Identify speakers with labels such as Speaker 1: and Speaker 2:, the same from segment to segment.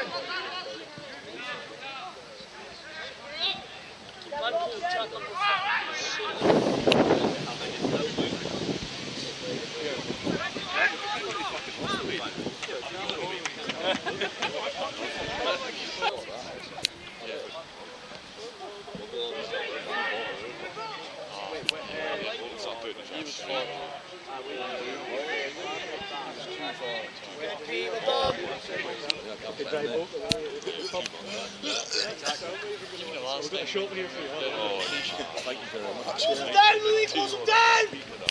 Speaker 1: We've got a short one here for you. Thank you very much.
Speaker 2: Close him down, Louis! Close him down!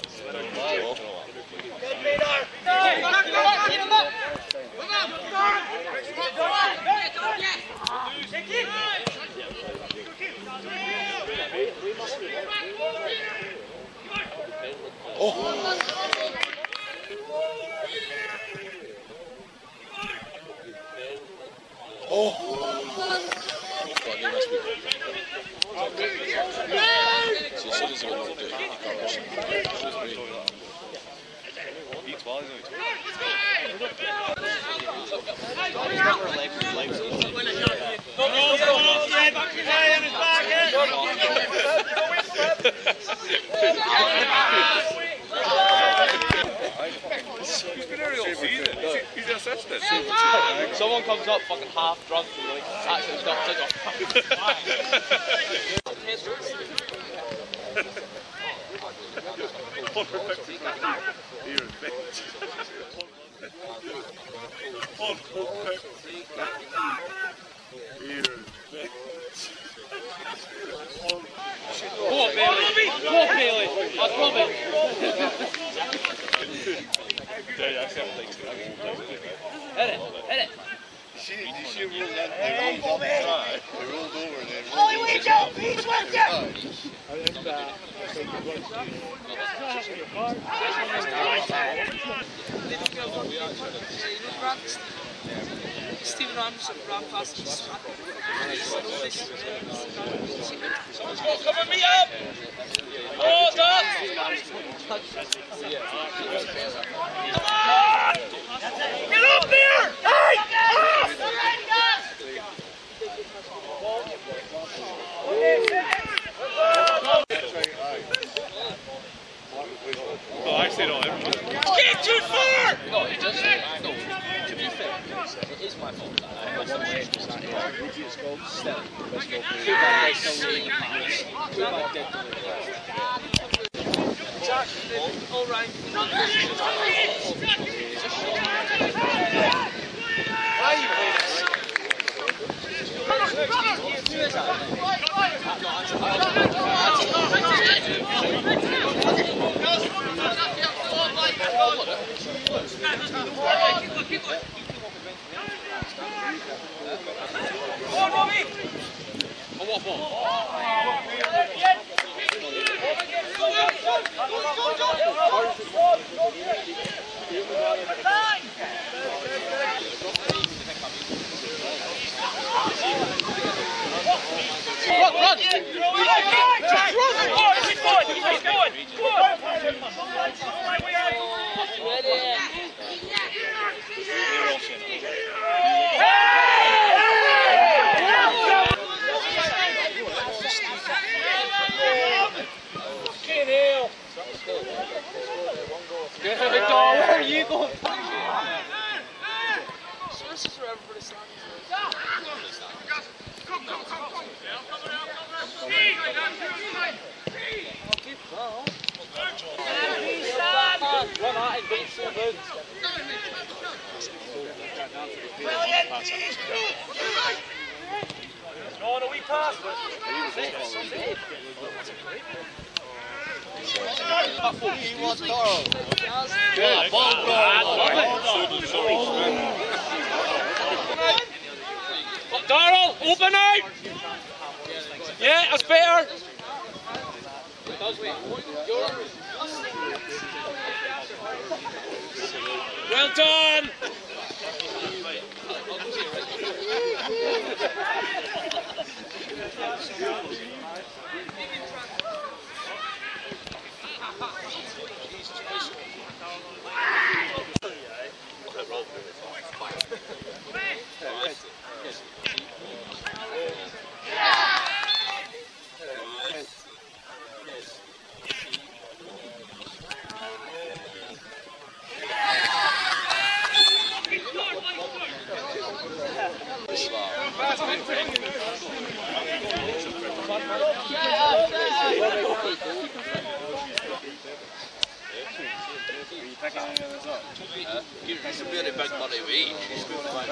Speaker 3: Someone comes up fucking half drunk and like actually stops it. Go on, Bailey! Go on, Bailey! I love it! Hit it! Hit it!
Speaker 4: She rolled that thing over. They rolled over and then
Speaker 2: Ollie, wait out! He's with you!
Speaker 5: Stephen Anderson ran past him.
Speaker 3: Cover me up! Oh, done!
Speaker 2: Come on! Get up there! Hey!
Speaker 1: Oh, I stayed on him.
Speaker 2: Get too far!
Speaker 3: No, it doesn't. No, to be fair, it is my fault.
Speaker 5: All right.
Speaker 3: Where are you going?
Speaker 5: So this is for everybody standing.
Speaker 2: No, no, we passed it.
Speaker 3: Darrell, open out! Yeah, that's better. Well done! He's a really big money weight. He's going to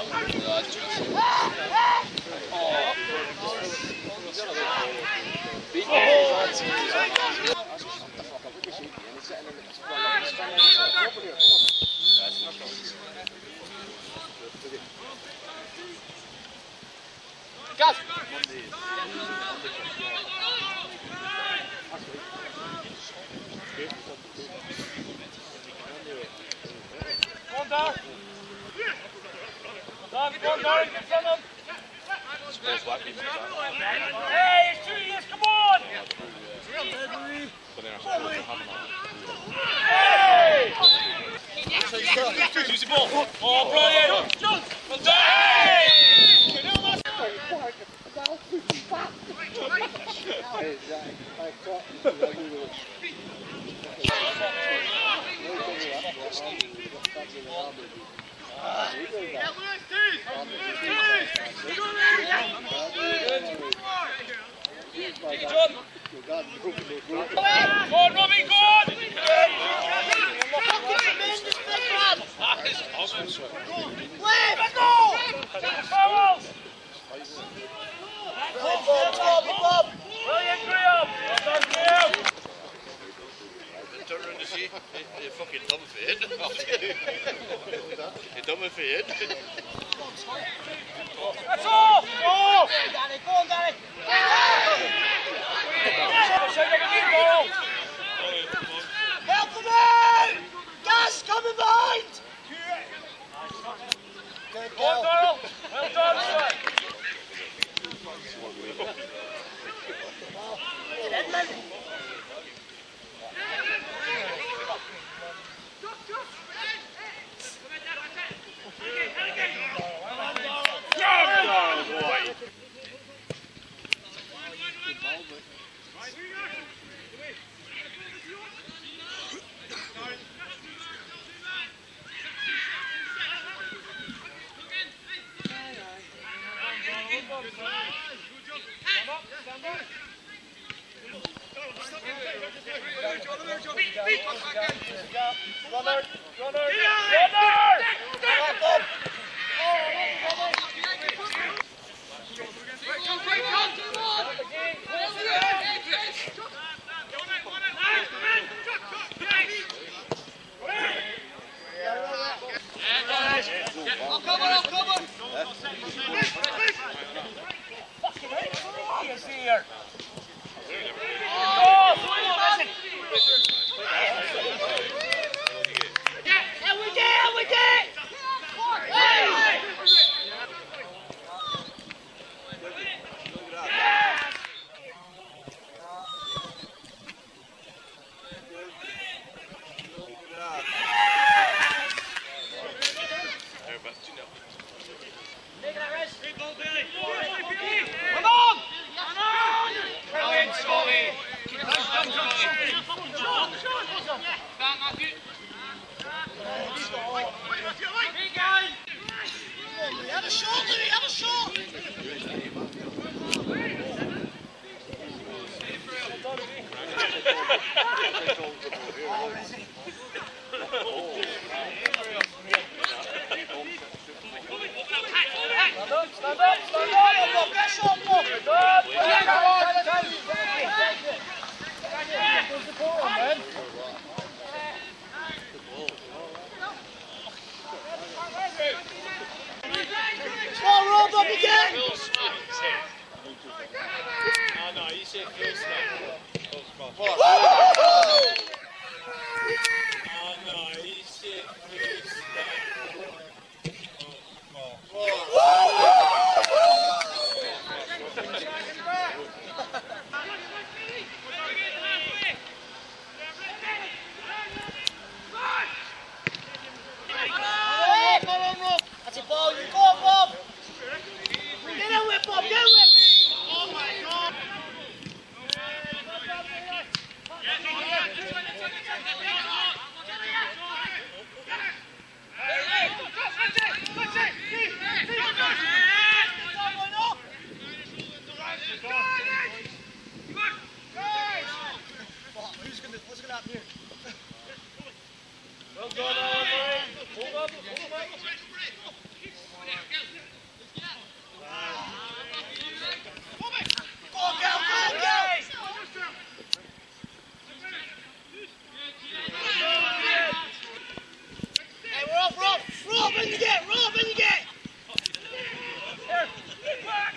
Speaker 2: Hey, it's 2 years, come on! Hey! Use the ball. Oh, brilliant! Well done! Go on, Robbie, go on! Brilliant, Graham! Well done, Graham!
Speaker 4: Turn around to see, you're fucking dumb for it. You're dumb for it.
Speaker 2: That's all! Go!
Speaker 6: Danny, go on, Danny! Help them out! Gas coming behind! Good
Speaker 2: Go on, Darrell! Well done, sir! Well done, Alan Murray. Hold up, hold him up.
Speaker 6: Go, girl, go, girl! Hey, we're off, we're off! We're off, in you get! We're off, in you get!
Speaker 2: Here, back!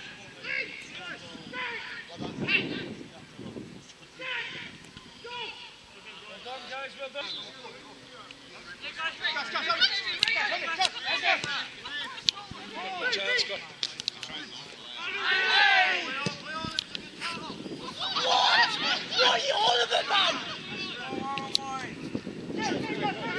Speaker 2: Well done, guys, well done.
Speaker 6: What? What are you all of it, man?